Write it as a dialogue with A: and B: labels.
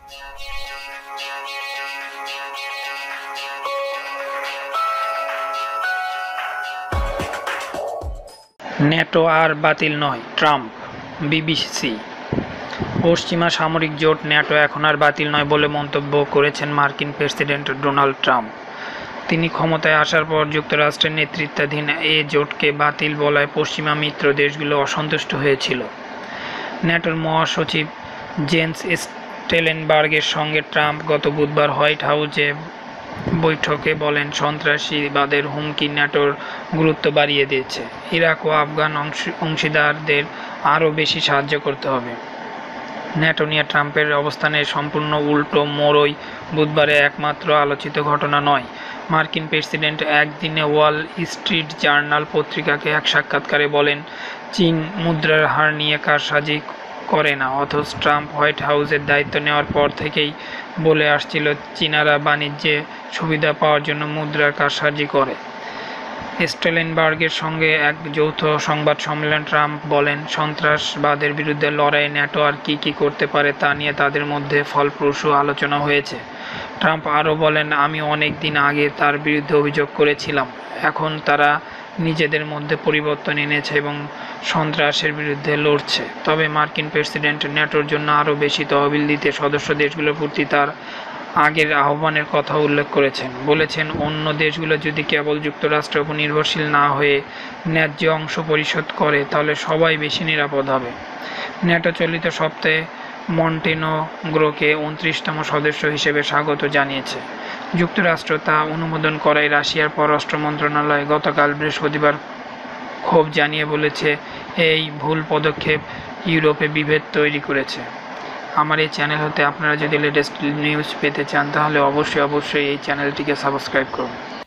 A: NATO আর বাতিল নয়, Trump. BBC. পশ্চিমা সামরিক জোট ন্যাটো এখন আর বাতিল নয় বলে মন্তব্য করেছেন মার্কিন প্রেসিডেন্ট ডোনাল্ড ট্রাম্প। তিনি ক্ষমতায় আসার পর যুক্তরাষ্ট্রের নেতৃত্বাধীন এ জোটকে বাতিল বলায় পশ্চিমা মিত্র দেশগুলো অসন্তুষ্ট হয়েছিল। ন্যাটোর মহাসচিব জেন্স স্টোলটেনবার্গের সঙ্গে ট্রাম্প গত বুধবার হোয়াইট হাউসে বৈঠকে বলেন, সন্ত্রাসবাদের হুমকি ন্যাটোর গুরুত্ব বাড়িয়ে দিয়েছে। ইরাক ও আফগান অংশীদারদের আরও বেশি সাহায্য করতে হবে। ন্যাটো নিয়ে ট্রাম্পের অবস্থানের সম্পূর্ণ উল্টো মোড়ই বুধবারে একমাত্র আলোচিত ঘটনা নয়। মার্কিন প্রেসিডেন্ট একদিনে ওয়াল স্ট্রিট জার্নাল পত্রিকাকে এক সাক্ষাৎকারে বলেন, চীন মুদ্রার হার নিয়ে কারসাজি করে না। অথচ ট্রাম্প হোয়াইট হাউসের দায়িত্ব নেওয়ার পর থেকেই বলে আসছিল, চীনারা বাণিজ্যে সুবিধা পাওয়ার জন্য মুদ্রার কারসাজি করে। স্টোলটেনবার্গের সঙ্গে এক যৌথ সংবাদ সম্মেলনে ট্রাম্প বলেন, সন্ত্রাসবাদের বিরুদ্ধে লড়াইয়ে ন্যাটো আর কী করতে পারে তা নিয়ে তাদের মধ্যে ফলপ্রসূ আলোচনা হয়েছে। ট্রাম্প আরও বলেন, আমি অনেক দিন আগে তার বিরুদ্ধে অভিযোগ করেছিলাম। এখন তারা নিজেদের মধ্যে পরিবর্তন এনেছে এবং সন্ত্রাসের বিরুদ্ধে লড়ছে। তবে মার্কিন প্রেসিডেন্ট ন্যাটোর জন্য আরও বেশি তহবিল দিতে সদস্য দেশগুলোর প্রতি তার আগের আহ্বানের কথা উল্লেখ করেছেন। বলেছেন, অন্য দেশগুলো যদি কেবল যুক্তরাষ্ট্রের উপর নির্ভরশীল না হয়ে ন্যায্য অংশ পরিশোধ করে তাহলে সবাই বেশি নিরাপদ হবে। ন্যাটো চলিত সপ্তাহে মন্টেনেগ্রোকে 29তম সদস্য হিসেবে স্বাগত জানিয়েছে। যুক্তরাষ্ট্র তা অনুমোদন করায় রাশিয়ার পররাষ্ট্র মন্ত্রণালয় গতকাল বৃহস্পতিবার ক্ষোভ জানিয়ে বলেছে, এই ভুল পদক্ষেপ ইউরোপে বিভেদ তৈরি করেছে। আমার এই চ্যানেল হতে আপনারা যদি লেটেস্ট নিউজ পেতে চান তাহলে অবশ্যই এই চ্যানেলটিকে সাবস্ক্রাইব করুন।